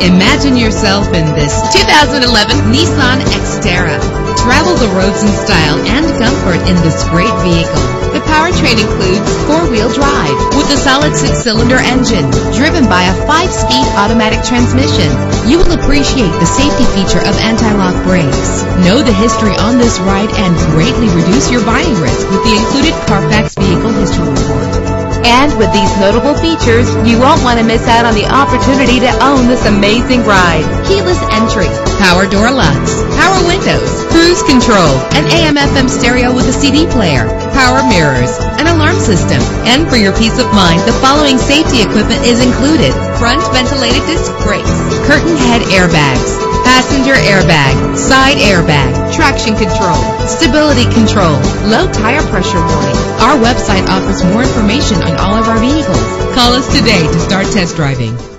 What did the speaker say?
Imagine yourself in this 2011 Nissan Xterra. Travel the roads in style and comfort in this great vehicle. The powertrain includes four-wheel drive with a solid 6-cylinder engine driven by a 5-speed automatic transmission. You will appreciate the safety feature of anti-lock brakes. Know the history on this ride and greatly reduce your buying risk with the included Carfax Vehicle History Report. And with these notable features, you won't want to miss out on the opportunity to own this amazing ride. Keyless entry, Power door locks, power windows, cruise control, an AM/FM stereo with a CD player, power mirrors, an alarm system. And for your peace of mind, the following safety equipment is included: front ventilated disc brakes, curtain head airbags, passenger airbag, side airbag, traction control, stability control, low tire pressure warning. Our website offers more information on all of our vehicles. Call us today to start test driving.